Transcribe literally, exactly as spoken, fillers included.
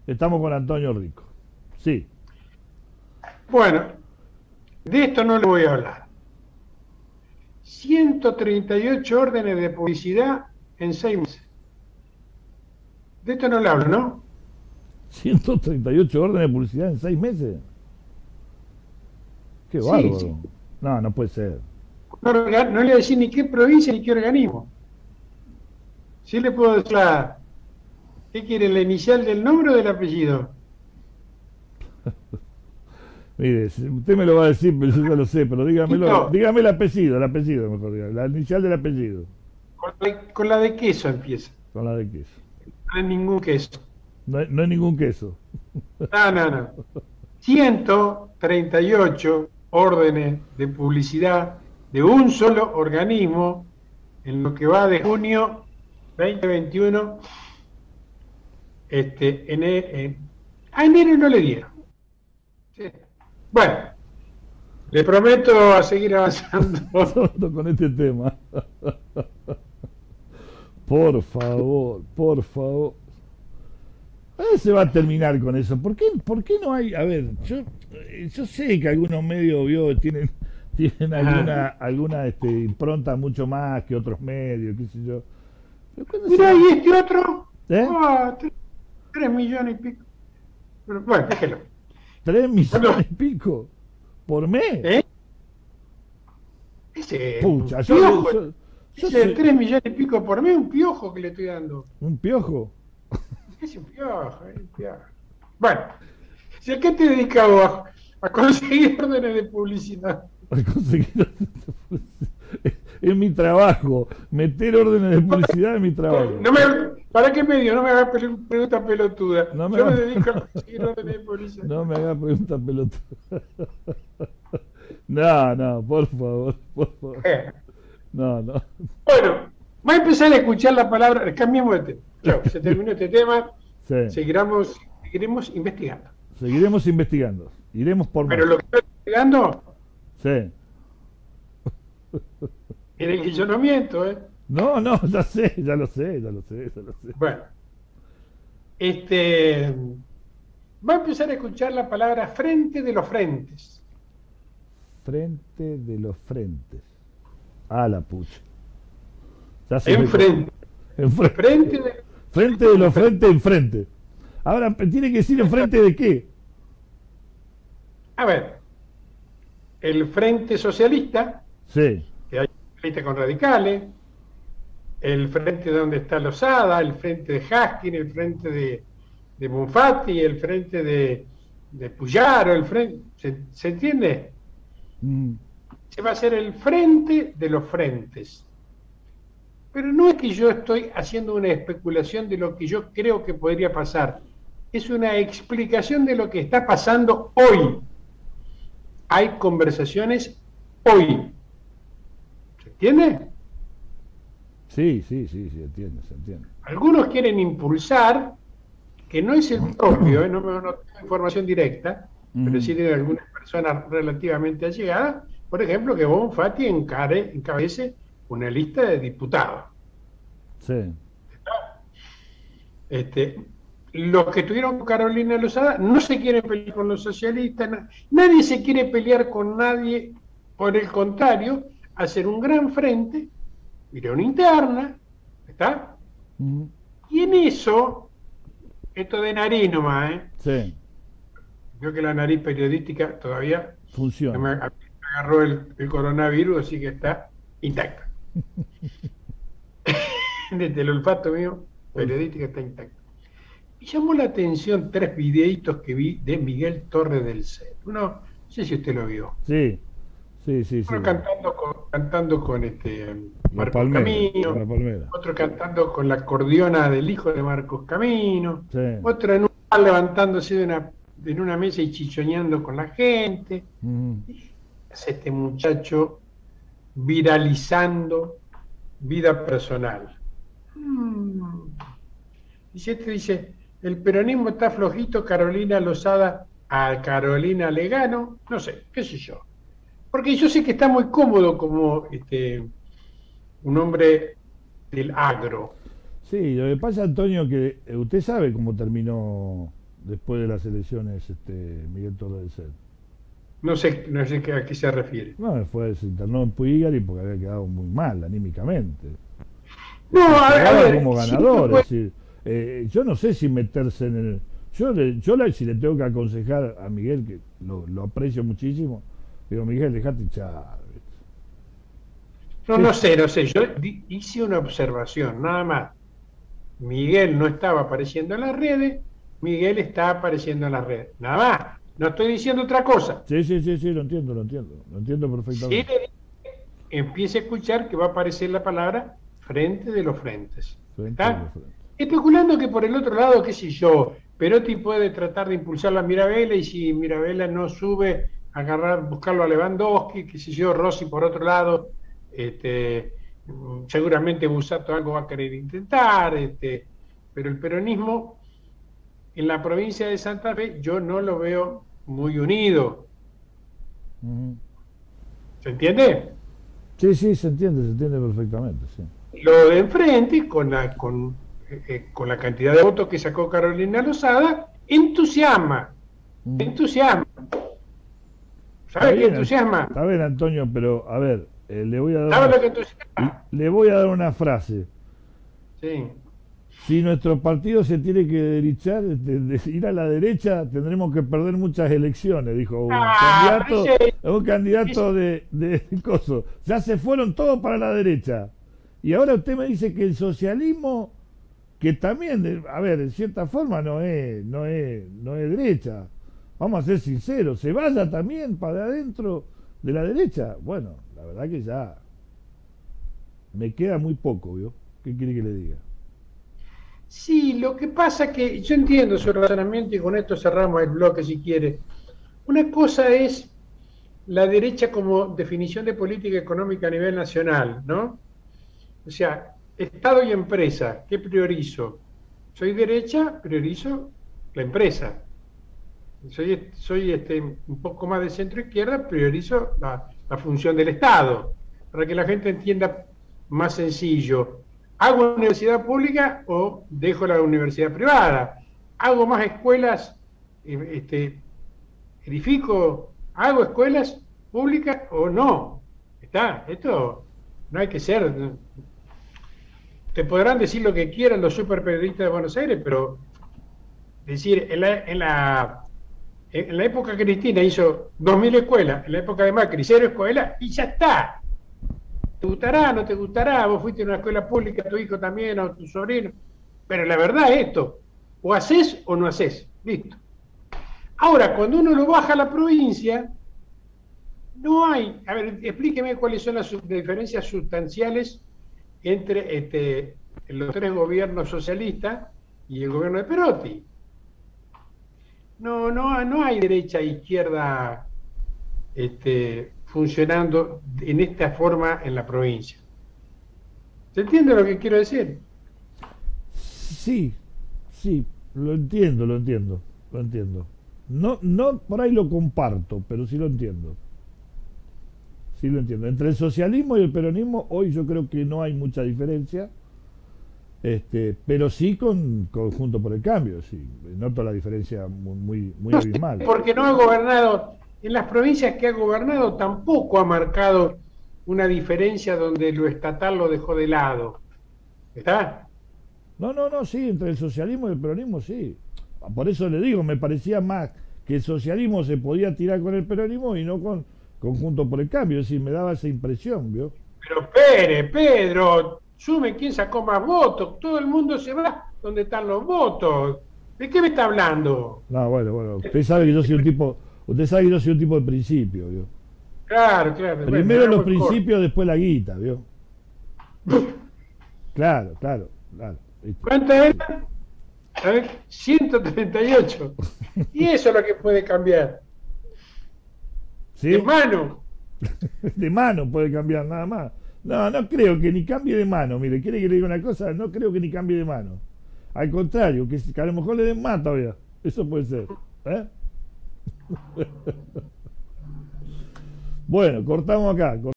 Estamos con Antonio Rico. Sí. Bueno, de esto no le voy a hablar. ciento treinta y ocho órdenes de publicidad en seis meses. De esto no le hablo, ¿no? ciento treinta y ocho órdenes de publicidad en seis meses. Qué Sí, sí. bárbaro. No, no puede ser. No, no le voy a decir ni qué provincia ni qué organismo. Sí le puedo decir la... ¿Qué quiere, la inicial del nombre o del apellido? Mire, si usted me lo va a decir, pero yo ya lo sé, pero dígamelo, Quito, dígame el apellido, el apellido mejor, diga, la inicial del apellido, con la, con la de queso empieza. con la de queso. No hay ningún queso. No hay, no hay ningún queso. No, no, no. ciento treinta y ocho órdenes de publicidad de un solo organismo en lo que va de junio dos mil veintiuno, este, en, en, a enero no le dieron. Sí. Bueno, le prometo a seguir avanzando. Solo con este tema. Por favor, por favor. ¿A dónde se va a terminar con eso? ¿Por qué, por qué no hay? A ver, yo, yo sé que algunos medios vio, tienen, tienen alguna, alguna este, impronta mucho más que otros medios, qué sé yo. Pero ¿cuándo se Mira, va? y este otro, ¿Eh? ah, tres, tres millones y pico. Pero, bueno, déjelo. ¿Tres Bueno, millones y pico? ¿Por mes? ¿eh? Ese un Pucha, yo, piojo, yo, yo ese de soy tres millones y pico por mes, un piojo que le estoy dando. un piojo. Es un piojo, es un piojo. Bueno, si a qué te dedicas vos, a conseguir órdenes de publicidad. Al conseguir es mi trabajo, meter órdenes de publicidad es mi trabajo. No me, ¿para qué medio? No me hagas preguntas pelotudas. No me Yo me haga, dedico a conseguir órdenes de publicidad. no me haga preguntas pelotudas. No, no, por favor, por favor. Eh. No, no. Bueno, va a empezar a escuchar la palabra, cambiemos de tema. Chao, se terminó este tema, Sí. seguiremos, seguiremos investigando. Seguiremos investigando. Iremos por más. Pero lo que estoy investigando, Sí. miren que yo no miento, ¿eh? No, no, ya sé, ya lo sé, ya lo sé, ya lo sé. Bueno, este, va a empezar a escuchar la palabra frente de los frentes. Frente de los frentes. Ah, la pucha. Ya se me- Enfrente. Enfrente. Frente de, Frente de los frentes enfrente. Ahora, tiene que decir enfrente de qué. a ver, el Frente Socialista, Sí. que hay frente con radicales, el frente donde está Lozada, el frente de Haskin, el frente de, de Bonfatti, el frente de, de Puyaro, el frente, ¿se, se entiende? Mm. Se va a hacer el frente de los frentes. Pero no es que yo estoy haciendo una especulación de lo que yo creo que podría pasar, es una explicación de lo que está pasando hoy. Hay conversaciones hoy. ¿Se entiende? Sí, sí, sí, sí, entiende, se entiende. Algunos quieren impulsar, que no es el propio, ¿eh? no, no, no tengo información directa, pero sí de algunas personas relativamente allegadas, por ejemplo, que Bonfatti encare, encabece una lista de diputados. Sí. Este, los que estuvieron con Carolina Lozada no se quieren pelear con los socialistas, na- nadie se quiere pelear con nadie, por el contrario, hacer un gran frente, ir a una interna, ¿está? Ujú. Y en eso, esto de nariz nomás, ¿eh? Sí, Veo que la nariz periodística todavía no funciona. me ag- me agarró el, el coronavirus, así que está intacta. Desde el olfato mío, periodística está intacta. Me llamó la atención tres videitos que vi de Miguel Torres del C E T. Uno, no sé si usted lo vio. Sí, sí, sí, sí. Uno cantando con, cantando con este La Marcos palmera, Camino, la palmera. otro cantando con la acordeona del hijo de Marcos Camino, Sí. otro en un bar levantándose de una, en una mesa y chichoneando con la gente. Ujú. Es este muchacho viralizando vida personal. Mm. Dice, este dice, el peronismo está flojito, Carolina Lozada a Carolina le gano, no sé, qué sé yo. Porque yo sé que está muy cómodo como este, un hombre del agro. Sí, lo que pasa, Antonio, que eh, usted sabe cómo terminó después de las elecciones, este, Miguel Torres del Cerro. No sé, no sé a qué se refiere. No, fue, se internó en Puigari porque había quedado muy mal anímicamente. No, a, a ver, como sí, ganador, fue... es decir, eh, yo no sé si meterse en el... Yo, le, yo le, si le tengo que aconsejar a Miguel, que lo, lo aprecio muchísimo, digo, Miguel, dejate echar. No, no sé, no sé, yo di, hice una observación, nada más. Miguel no estaba apareciendo en las redes, Miguel está apareciendo en las redes, nada más. No estoy diciendo otra cosa. Sí, sí, sí, sí, lo entiendo, lo entiendo, lo entiendo perfectamente. Si le dije, empiece a escuchar que va a aparecer la palabra frente de los frentes. Frente ¿Está? de los frentes. Especulando que por el otro lado, qué sé yo, Perotti puede tratar de impulsar a Mirabella y si Mirabella no sube, agarrar, buscarlo a Lewandowski, qué sé yo, Rossi por otro lado, este, seguramente Bussato algo va a querer intentar, este, pero el peronismo en la provincia de Santa Fe yo no lo veo muy unido. Uh-huh. ¿Se entiende? Sí, sí, se entiende, se entiende perfectamente, sí. Lo de enfrente, con la, con, eh, con la cantidad de votos que sacó Carolina Lozada, entusiasma, uh-huh. entusiasma. ¿Sabes qué entusiasma? Está bien, Antonio, pero a ver, eh, le voy a dar ¿Sabes una, lo que entusiasma? Le voy a dar una frase. Sí. Si nuestro partido se tiene que derechar, de, de ir a la derecha, tendremos que perder muchas elecciones, dijo un ah, candidato, ese, un candidato ese. de, de coso. Ya se fueron todos para la derecha. Y ahora usted me dice que el socialismo, que también, a ver, en cierta forma no es, no es, no es derecha. Vamos a ser sinceros, se vaya también para adentro de la derecha. Bueno, la verdad que ya me queda muy poco, ¿vio? ¿Qué quiere que le diga? Sí, lo que pasa es que yo entiendo su razonamiento y con esto cerramos el bloque si quiere. Una cosa es la derecha como definición de política económica a nivel nacional, ¿no? O sea, Estado y empresa, ¿qué priorizo? Soy derecha, priorizo la empresa. Soy, soy este, un poco más de centro izquierda, priorizo la, la función del Estado, para que la gente entienda más sencillo. ¿Hago universidad pública o dejo la universidad privada? ¿Hago más escuelas, este, edifico, hago escuelas públicas o no? Está, esto no hay que ser... Te podrán decir lo que quieran los superperiodistas de Buenos Aires, pero decir, en la, en la, en la época Cristina hizo dos mil escuelas, en la época de Macri cero escuelas y ya está. ¿Te gustará, no te gustará? Vos fuiste a una escuela pública, tu hijo también, o tu sobrino. Pero la verdad es esto, o haces o no haces. Listo. Ahora, cuando uno lo baja a la provincia, no hay... A ver, explíqueme cuáles son las diferencias sustanciales entre este, los tres gobiernos socialistas y el gobierno de Perotti. No, no, no hay derecha e izquierda... Este, funcionando en esta forma en la provincia. ¿Se entiende lo que quiero decir? Sí, sí, lo entiendo, lo entiendo, lo entiendo. No, no por ahí lo comparto, pero sí lo entiendo. Sí lo entiendo. Entre el socialismo y el peronismo, hoy yo creo que no hay mucha diferencia, este, pero sí con, con Juntos por el Cambio, sí. Noto la diferencia muy, muy, muy no abismal. Sé, porque no ha gobernado... En las provincias que ha gobernado tampoco ha marcado una diferencia donde lo estatal lo dejó de lado. ¿Está? No, no, no, sí, entre el socialismo y el peronismo sí. Por eso le digo, me parecía más que el socialismo se podía tirar con el peronismo y no con, con Juntos por el Cambio. Es decir, me daba esa impresión, ¿vio? Pero Pere, Pedro, sume quién sacó más votos. Todo el mundo se va donde están los votos. ¿De qué me está hablando? No, bueno, bueno, usted sabe que yo soy un tipo... Usted sabe que yo soy un tipo de principio, ¿vio? Claro, claro. Primero bueno, los principios, corto. Después la guita, ¿vio? Claro, claro, claro. ¿Cuántas eran? A ver, ciento treinta y ocho. Y eso es lo que puede cambiar. ¿Sí? De mano. De mano puede cambiar, nada más. No, no creo que ni cambie de mano. Mire, ¿quiere que le diga una cosa? No creo que ni cambie de mano. Al contrario, que, que a lo mejor le den más todavía. Eso puede ser. ¿Eh? Bueno, cortamos acá.